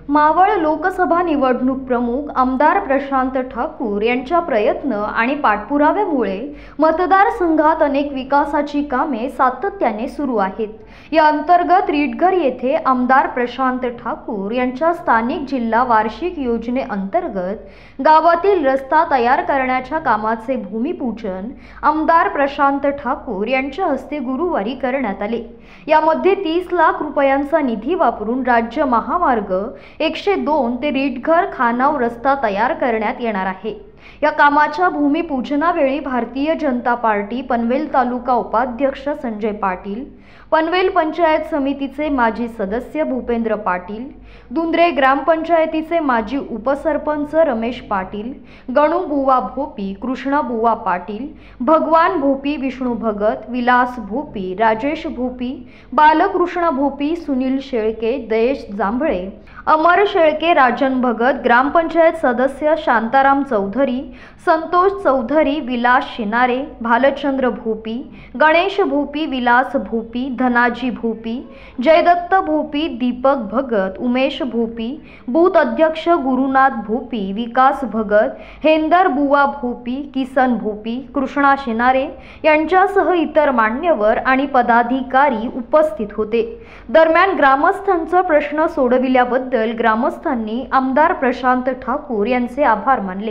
मावळ लोकसभा निवडणूक प्रमुख आमदार प्रशांत ठाकूर यांच्या प्रयत्न आणि पाठपुराव्यामुळे मतदारसंघात अनेक विकासाची कामे सातत्याने सुरू आहेत। या अंतर्गत रीटघर येथे आमदार प्रशांत ठाकूर यांच्या स्थानिक जिल्हा वार्षिक योजनेअंतर्गत गावातील रस्ता तयार करण्याच्या कामाचे भूमिपूजन आमदार प्रशांत ठाकूर यांच्या हस्ते गुरुवारी करण्यात आले। यामध्ये 30 लाख रुपयांचा निधी वापरून राज्य महामार्ग 102 ते रीटघर खानाव रस्ता तयार करण्यात येणार आहे। या कामाच्या भूमिपूजनावेळी भारतीय जनता पार्टी पनवेल तालुका उपाध्यक्ष संजय पाटील, पनवेल पंचायत समितीचे माजी सदस्य भूपेंद्र पाटील, दुंद्रे ग्रामपंचायतीचे माजी उपसरपंच रमेश पाटील, गणू बुवा भोपी, कृष्णा बुवा पाटील, भगवान भोपी, विष्णू भगत, विलास भोपी, राजेश भोपी, बालकृष्ण भोपी, सुनील शेळके, दयेश जांभळे, अमर शेळके, राजन भगत, ग्रामपंचायत सदस्य शांताराम चौधरी, संतोष चौधरी, विलास शिनारे, भालचंद्र भोपी, गणेश भोपी, विलास भोपी, धनाजी भोपी, जयदत्त भोपी, दीपक भगत, उमेश भोपी, बूथ अध्यक्ष गुरुनाथ भोपी, विकास भगत, हेंदर बुवा भोपी, किसन भोपी, कृष्णा शिनारे यांच्यासह इतर मान्यवर आणि पदाधिकारी उपस्थित होते। दरम्यान ग्रामस्थांचा प्रश्न सोडविल्याबद्दल ग्रामस्थांनी आमदार प्रशांत ठाकूर यांचे आभार मानले।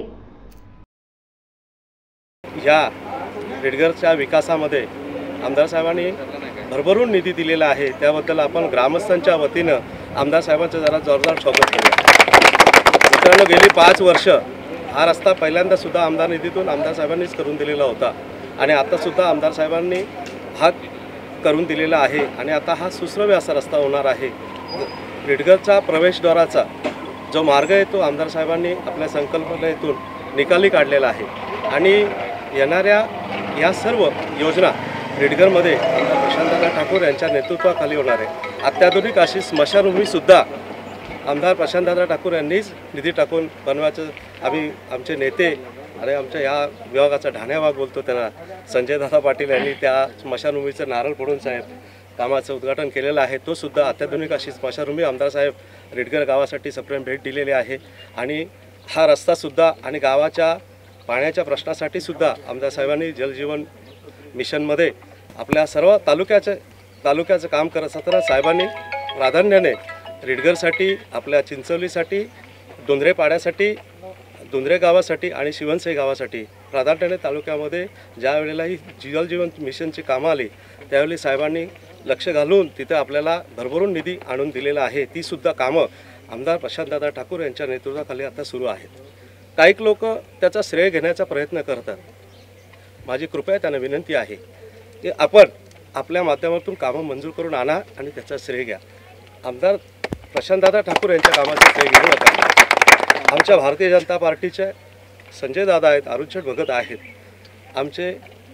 या रीटघरच्या विकासामध्ये आमदार साहेबांनी भरभरून निधी दिलेला आहे, त्याबद्दल आपण ग्रामस्थांच्या वतीनं आमदार साहेबांचं जरा जोरदार स्वागत करूया। मित्रांनो, गेली 5 वर्ष हा रस्ता पहिल्यांदा सुद्धा आमदार निधीतून आमदार साहेबांनीच करून दिलेला होता आणि आता सुद्धा आमदार साहेबांनी हा करून दिलेला आहे आणि आता हा सुश्रव्य असा रस्ता होणार आहे। रीटघरचा प्रवेशद्वाराचा जो मार्ग आहे तो आमदार साहेबांनी आपल्या संकल्पनेतून निकाली काढलेला आहे आणि येणाऱ्या या सर्व योजना रीटघरमध्ये आमदार प्रशांत ठाकूर यांच्या नेतृत्वाखाली होणार आहे। अत्याधुनिक अशी स्मशानभूमीसुद्धा आमदार प्रशांत ठाकूर यांनीच निधी टाकून बनवायचं आमचे नेते आणि आमच्या या विभागाचा ढाण्या विभाग बोलतो त्यांना संजय दादा पाटील यांनी त्या स्मशानभूमीचं नारळ फोडून साहेब कामाचं उद्घाटन केलेलं आहे। तो सुद्धा अत्याधुनिक अशी स्मशानभूमी आमदार साहेब रीटघर गावासाठी सप्रेम भेट दिलेली आहे आणि हा रस्तासुद्धा आणि गावाच्या पाण्याच्या प्रश्नासाठी सुद्धा आमदार साहेबांनी जलजीवन मिशनमध्ये आपल्या सर्व तालुक्याचं काम करत असताना साहेबांनी प्राधान्याने रीटघरसाठी, आपल्या चिंचोलीसाठी, डोंगरे पाड्यासाठी, दुंद्रे गावासाठी आणि शिवणसई गावासाठी प्राधान्याने तालुक्यामध्ये ज्या वेळेला ही जलजीवन मिशनची कामं आली त्यावेळी साहेबांनी लक्ष घालून तिथे आपल्याला भरभरून निधी आणून दिलेला आहे। ती सुद्धा कामं आमदार प्रशांत ठाकूर यांच्या नेतृत्वाखाली आता सुरू आहेत। काही लोक त्याचा श्रेय घेण्याचा प्रयत्न करतात। माझी कृपया त्यांना विनंती आहे की आपण आपल्या माध्यमातून कामं मंजूर करून आणा आणि त्याचा श्रेय घ्या। आमदार प्रशांत ठाकूर यांच्या कामाचं श्रेय घेऊ नका। आमच्या भारतीय जनता पार्टीचे संजय दादा आहेत, अरुण भगत आहेत, आमचे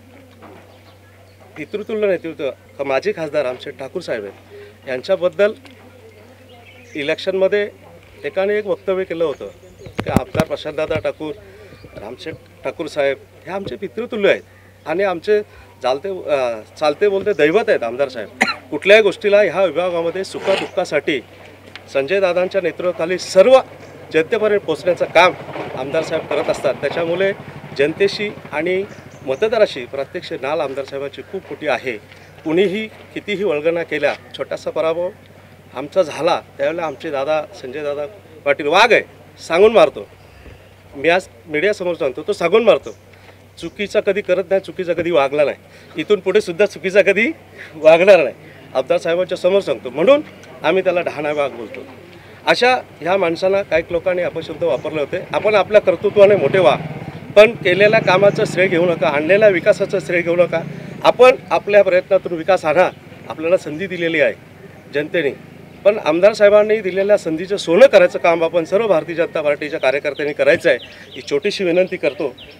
पितृतुल्य नेतृत्व माजी खासदार आमचे ठाकूर साहेब आहेत। यांच्याबद्दल इलेक्शनमध्ये एकाने एक वक्तव्य केलं होतं की आमदार प्रशांत ठाकूर, रामशेठ ठाकूर साहेब हे आमचे पितृतुल्य आहेत आणि आमचे चालते बोलते दैवत आहेत आमदार साहेब। कुठल्याही गोष्टीला ह्या विभागामध्ये सुखदुःखासाठी संजय दादांच्या नेतृत्वाखाली सर्व जनतेपर्यंत पोहोचण्याचं काम आमदार साहेब करत असतात। त्याच्यामुळे जनतेशी आणि मतदाराशी प्रत्यक्ष नाळ आमदार साहेबांची खूप मोठी आहे। कुणीही कितीही वल्गना केल्या, छोटासा पराभव आमचा झाला त्यावेळेला आमचे दादा संजय दादा पाटील वाघ आहे, सांगून मारतो। मी आज मीडियासमोर सांगतो, तो सांगून मारतो, चुकीचा कधी करत नाही, चुकीचा कधी वागला नाही, इथून पुढे सुद्धा चुकीचा कधी वागणार नाही, आमदार साहेबांच्या समोर सांगतो, म्हणून आम्ही त्याला ढाणा वाघ बोलतो। अशा ह्या माणसांना काही लोकांनी अपशब्द वापरले होते। आपण आपल्या कर्तृत्वाने मोठे व्हा, पण केलेल्या कामाचं श्रेय घेऊ नका, आणलेल्या विकासाचं श्रेय घेऊ नका। आपण आपल्या प्रयत्नातून विकास आणा, आपल्याला संधी दिलेली आहे जनतेने, पण आमदार साहेबांनी दिलेल्या संधीचं सोनं करायचं काम आपण सर्व भारतीय जनता पार्टीच्या कार्यकर्त्यांनी करायचं आहे। ही छोटीशी विनंती करतो।